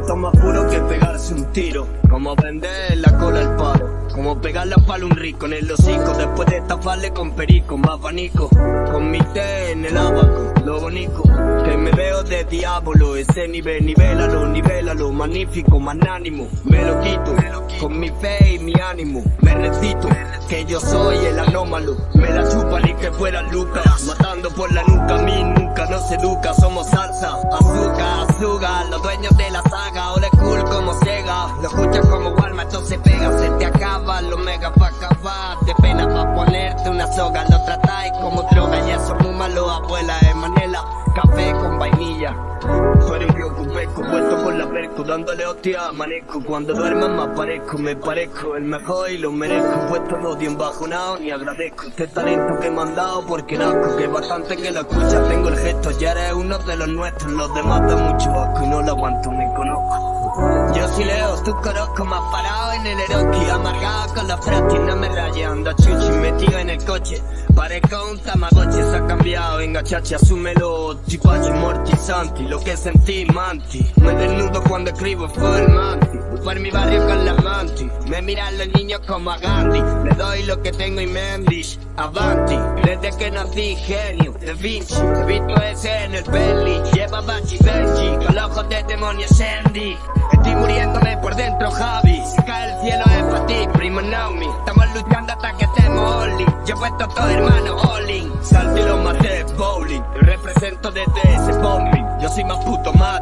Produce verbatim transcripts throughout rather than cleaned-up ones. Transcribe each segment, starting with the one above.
Esto es más puro que pegarse un tiro, como vender la cola al paro, como pegarle a palo un rico en el hocico, después de estafarle con perico, más abanico, con mi té en el abaco, lo bonito, que me veo de diablo, ese nivel, nivélalo, nivélalo, magnífico, magnánimo, me lo quito, con mi fe y mi ánimo, me recito, que yo soy el anómalo, me la chupa ni que fuera Lucas, matando por la nuca, a mí nunca nos educa, somos salsa, azúcar, azúcar, los dueños de la saga, ole cool como ciega, lo escuchas como Walmart, esto se pega, se te acaba, lo mega pa' acabar, de pena pa' ponerte una soga, lo tratáis como droga y eso muy malo, abuela Emanuela, café con vainilla, tú eres un pioco peco, puesto por la perco, dándole hostia a maneco, cuando duermas me aparezco, me parezco el mejor y lo merezco, puesto no odio embajonado ni agradezco este talento que me han dado porque nazco, que bastante que lo escuchas, tengo el gesto, ya eres uno de los nuestros, los demás dan mucho asco y no lo aguanto, me conozco. Yo sí leo, tú conozco más parado en el Eroski, amargado con los frastis, no me rayes, ando chuchi metido en el coche, parezco un tamagotchi, se ha cambiado, venga chachi, asúmelo, tipachi, mortizanti, lo que sentí, manti, me desnudo cuando escribo full manti, por mi barrio con las manti, me miran los niños como a Gandhi, le doy lo que tengo y mendish, avanti, desde que nací genio, de Vinci, he visto ese en el belly, lleva Bachi Benji, con los ojos de demonio Sandy. Estoy muriéndome por dentro, Javi. Si cae el cielo es para ti, primo Naomi. Estamos luchando hasta que estemos only. Yo he puesto todo, hermano, all in. Salto y lo maté, bowling. Yo represento desde ese bombing. Yo soy más puto, más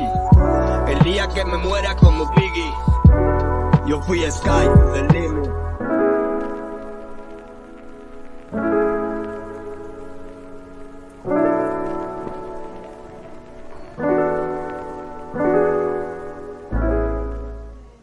dandy. El día que me muera como Biggie, yo fui Sky del limit.